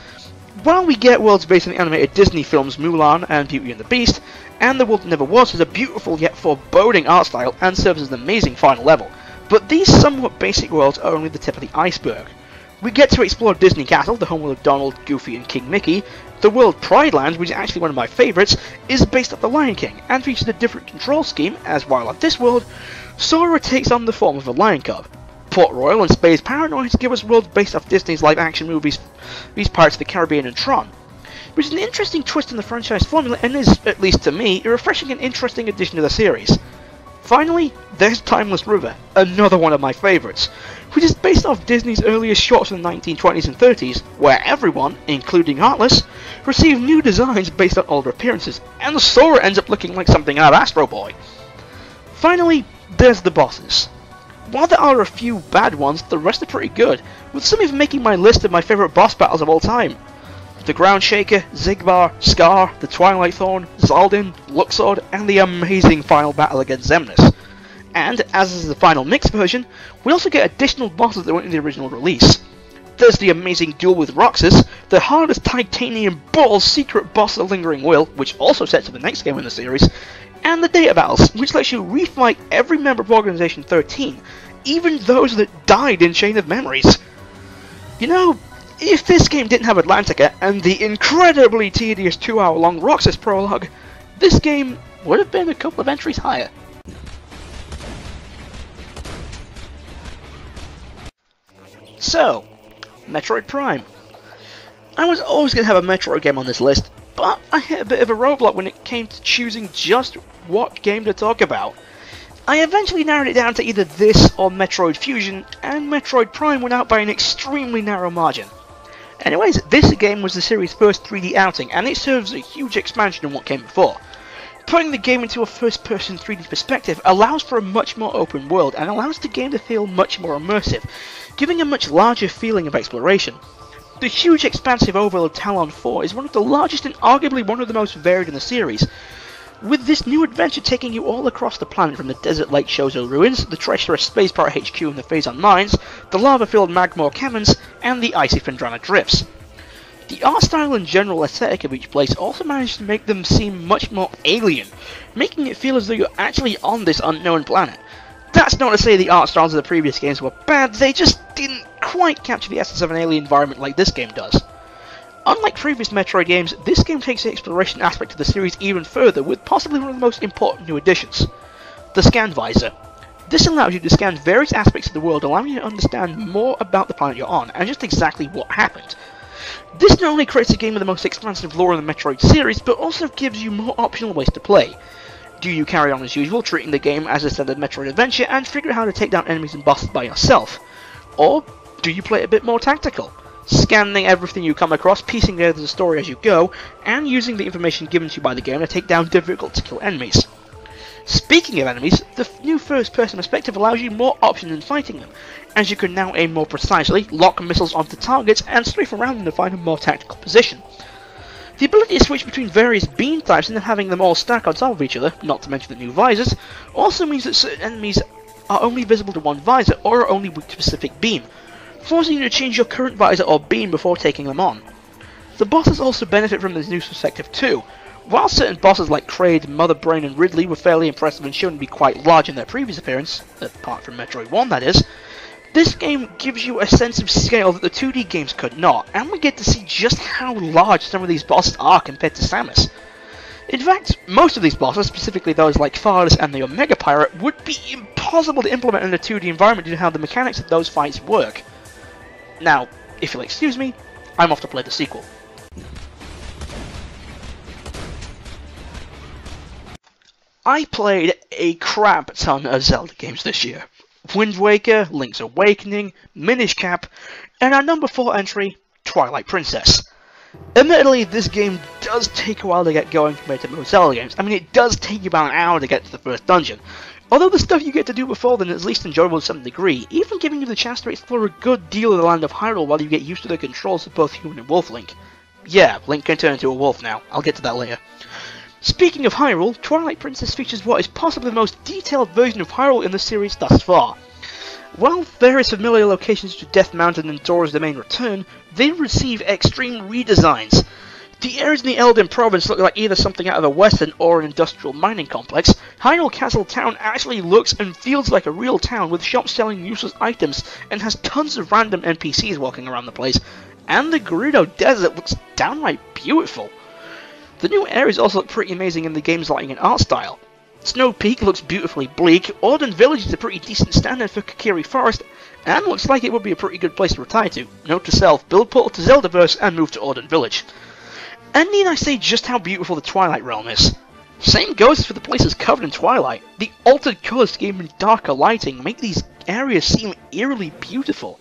While we get worlds based on the animated Disney films Mulan and Beauty and the Beast, and The World That Never Was has a beautiful yet foreboding art style and serves as an amazing final level, but these somewhat basic worlds are only the tip of the iceberg. We get to explore Disney Castle, the home of Donald, Goofy and King Mickey. The world Pride Land, which is actually one of my favourites, is based off the Lion King, and features a different control scheme, as while at this world, Sora takes on the form of a lion cub. Port Royal and Space Paranoid give us worlds based off Disney's live-action movies, these Pirates of the Caribbean and Tron, which is an interesting twist in the franchise formula and is, at least to me, a refreshing and interesting addition to the series. Finally, there's Timeless River, another one of my favourites, which is based off Disney's earliest shorts from the 1920s and 30s, where everyone, including Heartless, received new designs based on older appearances, and Sora ends up looking like something out of Astro Boy. Finally, there's the bosses. While there are a few bad ones, the rest are pretty good, with some even making my list of my favourite boss battles of all time. The Ground Shaker, Zigbar, Scar, the Twilight Thorn, Zaldin, Luxord, and the amazing final battle against Xemnas. And, as is the final mixed version, we also get additional bosses that weren't in the original release. There's the amazing duel with Roxas, the hardest titanium ball secret boss of the Lingering Will, which also sets up the next game in the series, and the data battles, which lets you refight every member of Organization 13, even those that died in Chain of Memories. You know, if this game didn't have Atlantica and the incredibly tedious 2-hour-long Roxas prologue, this game would have been a couple of entries higher. So, Metroid Prime. I was always going to have a Metroid game on this list, but I hit a bit of a roadblock when it came to choosing just what game to talk about. I eventually narrowed it down to either this or Metroid Fusion, and Metroid Prime went out by an extremely narrow margin. Anyways, this game was the series' first 3D outing, and it serves a huge expansion on what came before. Putting the game into a first-person 3D perspective allows for a much more open world, and allows the game to feel much more immersive, giving a much larger feeling of exploration. The huge expansive overworld of Talon 4 is one of the largest and arguably one of the most varied in the series, with this new adventure taking you all across the planet from the Desert Lake Shozo ruins, the treacherous Space Pirate HQ and the Phazon mines, the lava-filled Magmore caverns, and the icy Phendrana drifts. The art style and general aesthetic of each place also managed to make them seem much more alien, making it feel as though you're actually on this unknown planet. That's not to say the art styles of the previous games were bad, they just didn't quite capture the essence of an alien environment like this game does. Unlike previous Metroid games, this game takes the exploration aspect of the series even further with possibly one of the most important new additions, the Scan Visor. This allows you to scan various aspects of the world, allowing you to understand more about the planet you're on, and just exactly what happened. This not only creates a game with the most expansive lore in the Metroid series, but also gives you more optional ways to play. Do you carry on as usual, treating the game as a standard Metroid adventure, and figure out how to take down enemies and bosses by yourself? Or do you play it a bit more tactical, scanning everything you come across, piecing together the story as you go, and using the information given to you by the game to take down difficult-to-kill enemies? Speaking of enemies, the new first-person perspective allows you more options in fighting them, as you can now aim more precisely, lock missiles onto targets, and strafe around them to find a more tactical position. The ability to switch between various beam types and then having them all stack on top of each other, not to mention the new visors, also means that certain enemies are only visible to one visor or are only weak to a specific beam, forcing you to change your current visor or beam before taking them on. The bosses also benefit from this new perspective too. While certain bosses like Kraid, Mother Brain and Ridley were fairly impressive and shown to be quite large in their previous appearance, apart from Metroid 1 that is, This game gives you a sense of scale that the 2D games could not, and we get to see just how large some of these bosses are compared to Samus. In fact, most of these bosses, specifically those like Thales and the Omega Pirate, would be impossible to implement in a 2D environment due to how the mechanics of those fights work. Now, if you'll excuse me, I'm off to play the sequel. I played a crap ton of Zelda games this year. Wind Waker, Link's Awakening, Minish Cap, and our number 4 entry, Twilight Princess. Admittedly, this game does take a while to get going compared to most Zelda games. I mean, it does take you about an hour to get to the first dungeon. Although the stuff you get to do before then is at least enjoyable to some degree, even giving you the chance to explore a good deal of the land of Hyrule while you get used to the controls of both human and wolf Link. Yeah, Link can turn into a wolf now. I'll get to that later. Speaking of Hyrule, Twilight Princess features what is possibly the most detailed version of Hyrule in the series thus far. While various familiar locations to Death Mountain and Dora's Domain return, they receive extreme redesigns. The areas in the Elden Province look like either something out of a western or an industrial mining complex. Hyrule Castle Town actually looks and feels like a real town with shops selling useless items and has tons of random NPCs walking around the place. And the Gerudo Desert looks downright beautiful. The new areas also look pretty amazing in the game's lighting and art style. Snow Peak looks beautifully bleak, Auden Village is a pretty decent standard for Kokiri Forest, and looks like it would be a pretty good place to retire to. Note to self, build portal to Zeldaverse and move to Auden Village. And need I say just how beautiful the Twilight Realm is? Same goes for the places covered in Twilight. The altered colour scheme and darker lighting make these areas seem eerily beautiful.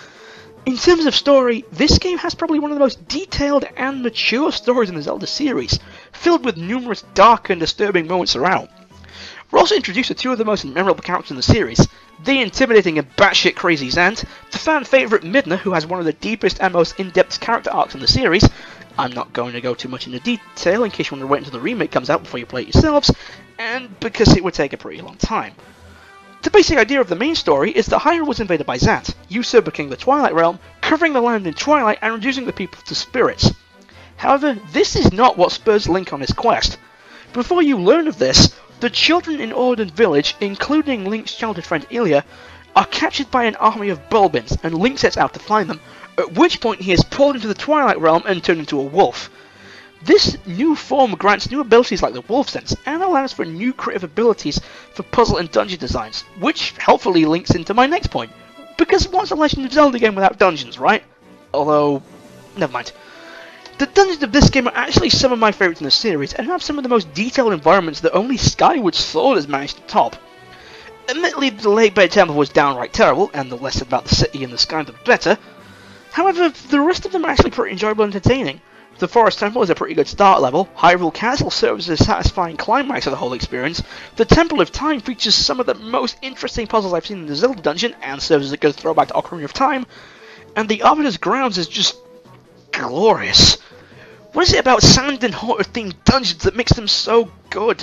In terms of story, this game has probably one of the most detailed and mature stories in the Zelda series, filled with numerous dark and disturbing moments throughout. We're also introduced to two of the most memorable characters in the series, the intimidating and batshit crazy Zant, the fan favourite Midna, who has one of the deepest and most in-depth character arcs in the series. I'm not going to go too much into detail in case you want to wait until the remake comes out before you play it yourselves, and because it would take a pretty long time. The basic idea of the main story is that Hyrule was invaded by Zant, usurping the Twilight Realm, covering the land in twilight and reducing the people to spirits. However, this is not what spurs Link on his quest. Before you learn of this, the children in Auden Village, including Link's childhood friend Ilia, are captured by an army of Bulbins, and Link sets out to find them, at which point he is pulled into the Twilight Realm and turned into a wolf. This new form grants new abilities like the Wolf Sense, and allows for new creative abilities for puzzle and dungeon designs, which helpfully links into my next point. Because what's a Legend of Zelda game without dungeons, right? Although, never mind. The dungeons of this game are actually some of my favourites in the series, and have some of the most detailed environments that only Skyward Sword has managed to top. Admittedly, the Lake Bay Temple was downright terrible, and the less about the city and the sky the better. However, the rest of them are actually pretty enjoyable and entertaining. The Forest Temple is a pretty good start level, Hyrule Castle serves as a satisfying climax of the whole experience, the Temple of Time features some of the most interesting puzzles I've seen in the Zelda dungeon, and serves as a good throwback to Ocarina of Time, and the Arbiter's Grounds is just glorious. What is it about sand and water themed dungeons that makes them so good?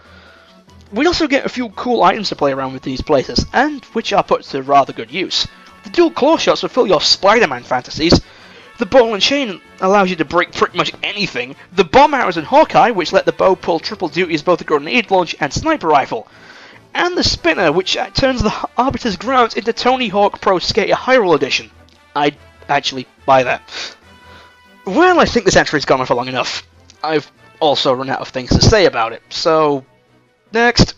We also get a few cool items to play around with these places, and which are put to rather good use. The dual claw shots fulfill your Spider-Man fantasies. The ball and chain allows you to break pretty much anything. The bomb arrows in Hawkeye, which let the bow pull triple duty as both a grenade launch and sniper rifle. And the spinner, which turns the Arbiter's Grounds into Tony Hawk Pro Skater Hyrule Edition. I'd actually buy that. Well, I think this entry's gone on for long enough. I've also run out of things to say about it, so next.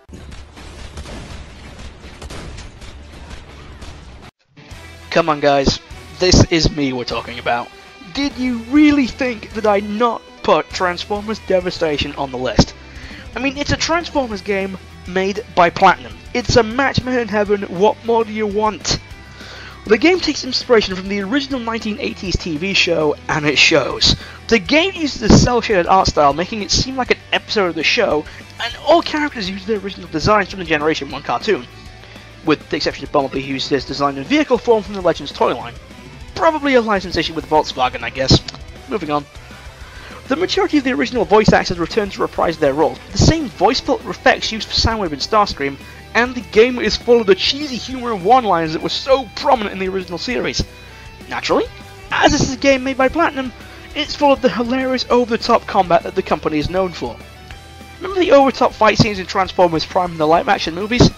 Come on guys, this is me we're talking about. Did you really think that I'd not put Transformers Devastation on the list? I mean, it's a Transformers game made by Platinum. It's a match made in heaven, what more do you want? The game takes inspiration from the original 1980s TV show, and it shows. The game uses a cel-shaded art style, making it seem like an episode of the show, and all characters use their original designs from the Generation 1 cartoon, with the exception of Bumblebee, who uses his design in vehicle form from the Legends toy line. Probably a license issue with Volkswagen, I guess. Moving on. The majority of the original voice actors return to reprise their roles, the same voice filter effects used for Soundwave and Starscream, and the game is full of the cheesy humor and one-liners that were so prominent in the original series. Naturally, as this is a game made by Platinum, it's full of the hilarious over-the-top combat that the company is known for. Remember the over-the-top fight scenes in Transformers Prime and the live-action movies?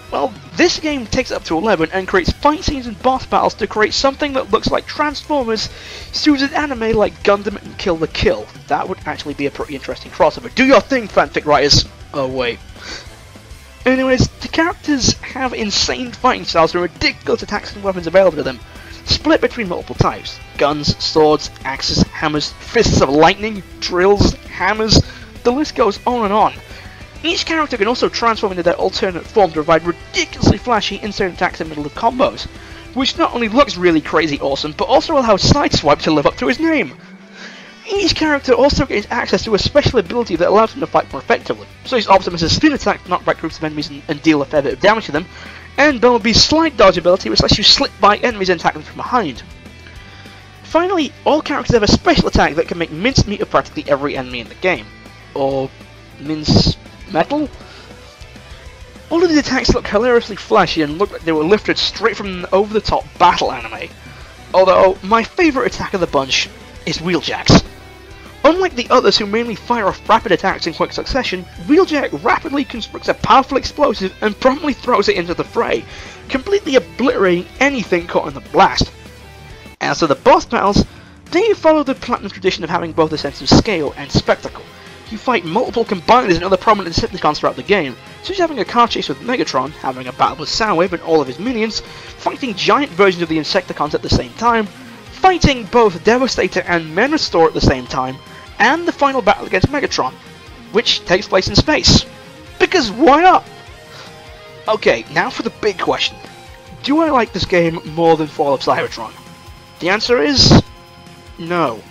Well, this game takes it up to 11 and creates fight scenes and boss battles to create something that looks like Transformers suited anime like Gundam and Kill the Kill. That would actually be a pretty interesting crossover. Do your thing, fanfic writers! Oh wait. Anyways, the characters have insane fighting styles and ridiculous attacks and weapons available to them, split between multiple types. Guns, swords, axes, hammers, fists of lightning, drills, hammers, the list goes on and on. Each character can also transform into their alternate form to provide ridiculously flashy instant attacks in the middle of combos, which not only looks really crazy awesome, but also allows Sideswipe to live up to his name. Each character also gains access to a special ability that allows him to fight more effectively, so his Optimus' spin attack to knock back groups of enemies and deal a fair bit of damage to them, and Bumblebee's slide dodge ability which lets you slip by enemies and attack them from behind. Finally, all characters have a special attack that can make mincemeat of practically every enemy in the game. Or mince metal? All of these attacks look hilariously flashy and look like they were lifted straight from an over-the-top battle anime. Although, my favourite attack of the bunch is Wheeljacks. Unlike the others who mainly fire off rapid attacks in quick succession, Wheeljack rapidly constructs a powerful explosive and promptly throws it into the fray, completely obliterating anything caught in the blast. As for the boss battles, they follow the Platinum tradition of having both a sense of scale and spectacle. You fight multiple combiners and other prominent Decepticons throughout the game, such as having a car chase with Megatron, having a battle with Soundwave and all of his minions, fighting giant versions of the Insecticons at the same time, fighting both Devastator and Menastor at the same time, and the final battle against Megatron, which takes place in space. Because why not? Okay, now for the big question. Do I like this game more than Fall of Cybertron? The answer is no.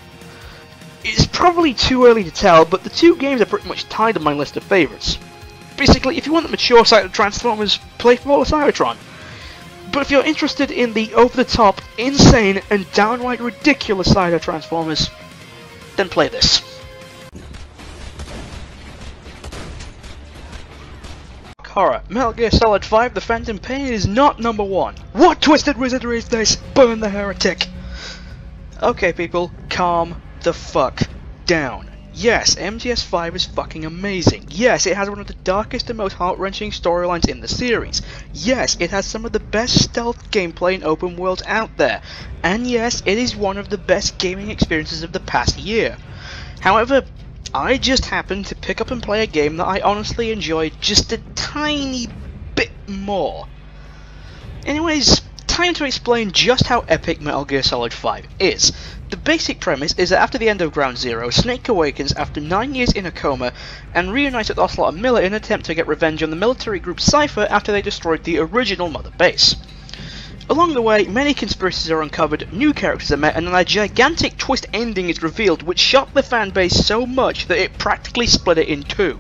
It's probably too early to tell, but the two games are pretty much tied on my list of favourites. Basically, if you want the mature side of Transformers, play Fall of Cybertron. But if you're interested in the over-the-top, insane, and downright ridiculous side of Transformers, then play this. Horror. Metal Gear Solid 5 The Phantom Pain is not number 1. What twisted wizardry is this? Burn the heretic! Okay people, calm the fuck down. Yes, MGS5 is fucking amazing. Yes, it has one of the darkest and most heart-wrenching storylines in the series. Yes, it has some of the best stealth gameplay and open worlds out there. And yes, it is one of the best gaming experiences of the past year. However, I just happened to pick up and play a game that I honestly enjoyed just a tiny bit more. Anyways, time to explain just how epic Metal Gear Solid 5 is. The basic premise is that after the end of Ground Zero, Snake awakens after 9 years in a coma and reunites with Ocelot and Miller in an attempt to get revenge on the military group Cypher after they destroyed the original Mother Base. Along the way, many conspiracies are uncovered, new characters are met, and a gigantic twist ending is revealed which shocked the fanbase so much that it practically split it in two.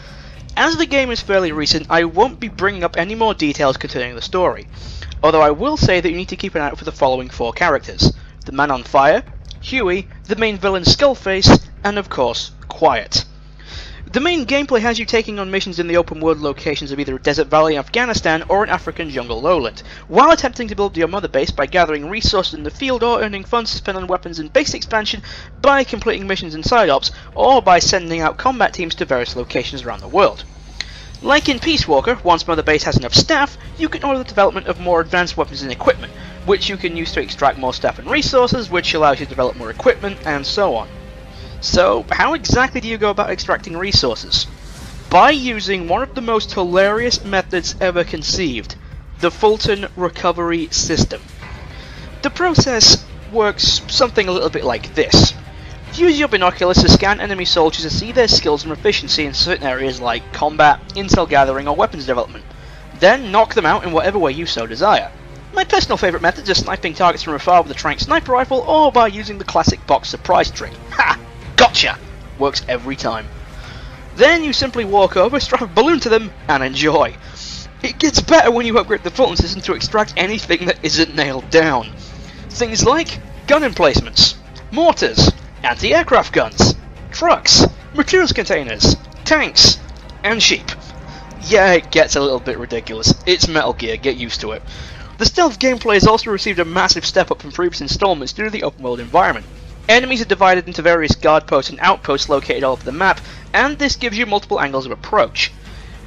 As the game is fairly recent, I won't be bringing up any more details concerning the story, although I will say that you need to keep an eye out for the following 4 characters: the Man on Fire, Huey, the main villain Skullface, and of course, Quiet. The main gameplay has you taking on missions in the open world locations of either a desert valley in Afghanistan or an African jungle lowland, while attempting to build your mother base by gathering resources in the field or earning funds to spend on weapons and base expansion by completing missions and side ops, or by sending out combat teams to various locations around the world. Like in Peace Walker, once Mother Base has enough staff, you can order the development of more advanced weapons and equipment, which you can use to extract more staff and resources, which allows you to develop more equipment, and so on. So, how exactly do you go about extracting resources? By using one of the most hilarious methods ever conceived, the Fulton Recovery System. The process works something a little bit like this. Use your binoculars to scan enemy soldiers to see their skills and proficiency in certain areas like combat, intel gathering, or weapons development. Then knock them out in whatever way you so desire. My personal favourite method is sniping targets from afar with a trank sniper rifle, or by using the classic box surprise trick. Ha! Gotcha! Works every time. Then you simply walk over, strap a balloon to them, and enjoy. It gets better when you upgrade the Fulton system to extract anything that isn't nailed down. Things like gun emplacements, mortars, anti-aircraft guns, trucks, materials containers, tanks, and sheep. Yeah, it gets a little bit ridiculous. It's Metal Gear, get used to it. The stealth gameplay has also received a massive step up from previous installments due to the open world environment. Enemies are divided into various guard posts and outposts located all over the map, and this gives you multiple angles of approach.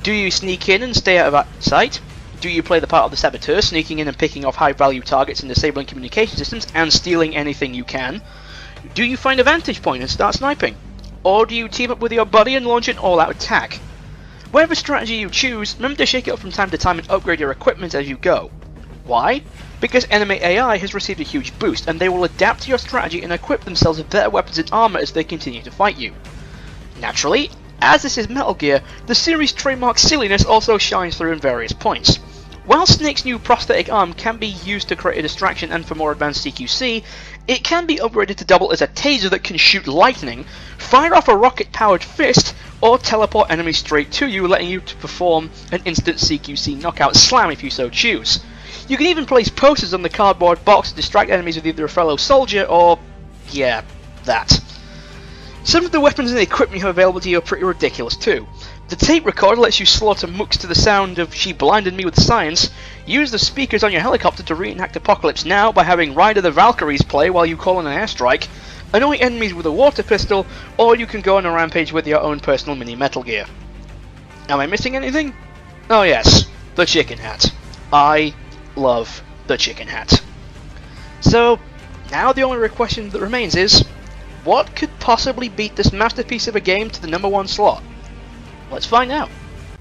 Do you sneak in and stay out of sight? Do you play the part of the saboteur, sneaking in and picking off high-value targets and disabling communication systems and stealing anything you can? Do you find a vantage point and start sniping? Or do you team up with your buddy and launch an all-out attack? Whatever strategy you choose, remember to shake it up from time to time and upgrade your equipment as you go. Why? Because enemy AI has received a huge boost, and they will adapt to your strategy and equip themselves with better weapons and armor as they continue to fight you. Naturally, as this is Metal Gear, the series' trademark silliness also shines through in various points. While Snake's new prosthetic arm can be used to create a distraction and for more advanced CQC, it can be upgraded to double as a taser that can shoot lightning, fire off a rocket-powered fist, or teleport enemies straight to you, letting you to perform an instant CQC knockout slam if you so choose. You can even place posters on the cardboard box to distract enemies with either a fellow soldier or, yeah, that. Some of the weapons and the equipment you have available to you are pretty ridiculous too. The tape recorder lets you slaughter mooks to the sound of "She Blinded Me with Science." Use the speakers on your helicopter to reenact Apocalypse Now by having Ride of the Valkyries play while you call in an airstrike. Annoy enemies with a water pistol, or you can go on a rampage with your own personal mini Metal Gear. Am I missing anything? Oh yes, the chicken hat. I love the chicken hat. So, now the only question that remains is, what could possibly beat this masterpiece of a game to the #1 slot? Let's find out.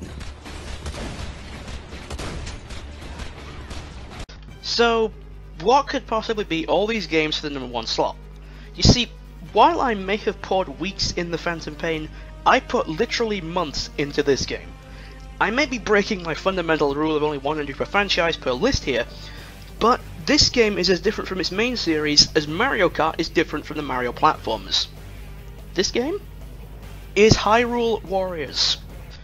So, what could possibly beat all these games to the #1 slot? You see, while I may have poured weeks in the Phantom Pain, I put literally months into this game. I may be breaking my fundamental rule of only one entry per franchise per list here, but this game is as different from its main series as Mario Kart is different from the Mario platformers. This game is Hyrule Warriors.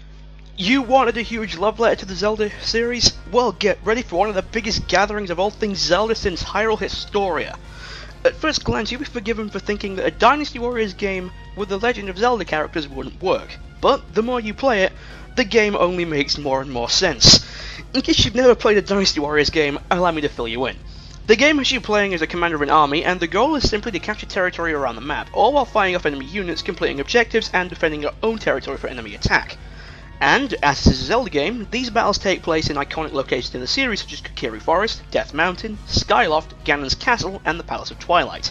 You wanted a huge love letter to the Zelda series? Well, get ready for one of the biggest gatherings of all things Zelda since Hyrule Historia. At first glance, you'll be forgiven for thinking that a Dynasty Warriors game with the Legend of Zelda characters wouldn't work, but the more you play it, the game only makes more and more sense. In case you've never played a Dynasty Warriors game, allow me to fill you in. The game has you playing as a commander of an army, and the goal is simply to capture territory around the map, all while fighting off enemy units, completing objectives, and defending your own territory for enemy attack. And, as this is a Zelda game, these battles take place in iconic locations in the series such as Kokiri Forest, Death Mountain, Skyloft, Ganon's Castle, and the Palace of Twilight.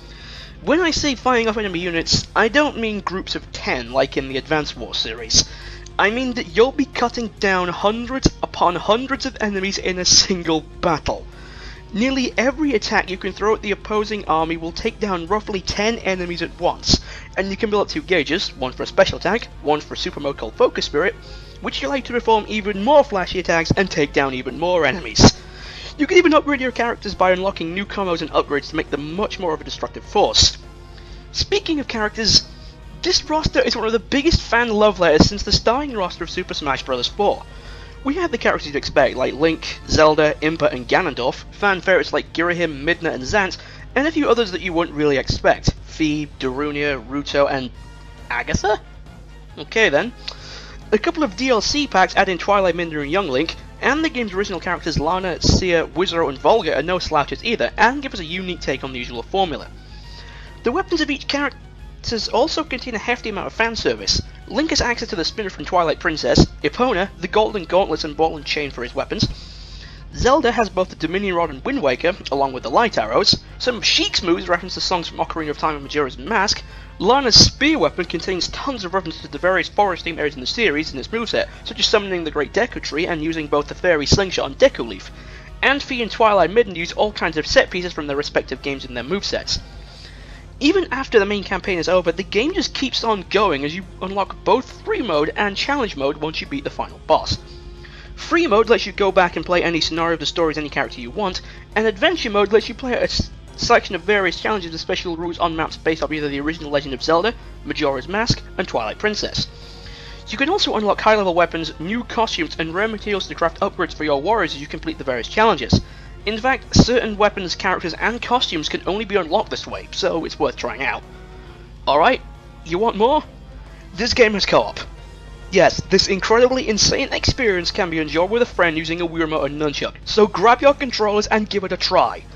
When I say fighting off enemy units, I don't mean groups of 10 like in the Advance Wars series. I mean that you'll be cutting down hundreds upon hundreds of enemies in a single battle. Nearly every attack you can throw at the opposing army will take down roughly 10 enemies at once, and you can build up 2 gauges, one for a special attack, one for a super mode called Focus Spirit, which allow you to perform even more flashy attacks and take down even more enemies. You can even upgrade your characters by unlocking new combos and upgrades to make them much more of a destructive force. Speaking of characters, this roster is one of the biggest fan love letters since the starting roster of Super Smash Bros. 4. We have the characters you'd expect, like Link, Zelda, Impa, and Ganondorf, fan favorites like Girahim, Midna, and Zant, and a few others that you wouldn't really expect, Fi, Darunia, Ruto, and Agatha? Okay then. A couple of DLC packs add in Twilight, Midna, and Young Link, and the game's original characters Lana, Sia, Wizaro, and Volga are no slouches either, and give us a unique take on the usual formula. The weapons of each character also contain a hefty amount of fan service. Link has access to the spinner from Twilight Princess, Epona, the golden gauntlets and ball and chain for his weapons. Zelda has both the Dominion Rod and Wind Waker, along with the light arrows. Some of Sheik's moves reference the songs from Ocarina of Time and Majora's Mask. Lana's spear weapon contains tons of references to the various forest-themed areas in the series in its moveset, such as summoning the Great Deku Tree and using both the Fairy Slingshot and Deku Leaf. And Fi and Twilight Midden use all kinds of set pieces from their respective games in their movesets. Even after the main campaign is over, the game just keeps on going as you unlock both Free Mode and Challenge Mode once you beat the final boss. Free Mode lets you go back and play any scenario of the story as any character you want, and Adventure Mode lets you play a selection of various challenges and special routes on maps based off either the original Legend of Zelda, Majora's Mask, and Twilight Princess. You can also unlock high-level weapons, new costumes, and rare materials to craft upgrades for your warriors as you complete the various challenges. In fact, certain weapons, characters, and costumes can only be unlocked this way, so it's worth trying out. Alright, you want more? This game has co-op. Yes, this incredibly insane experience can be enjoyed with a friend using a Wii Remote and Nunchuck, so grab your controllers and give it a try.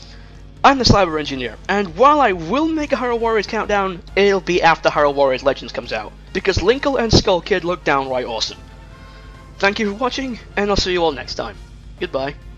I'm the Cyber Engineer, and while I will make a Hyrule Warriors countdown, it'll be after Hyrule Warriors Legends comes out, because Linkle and Skull Kid look downright awesome. Thank you for watching, and I'll see you all next time. Goodbye.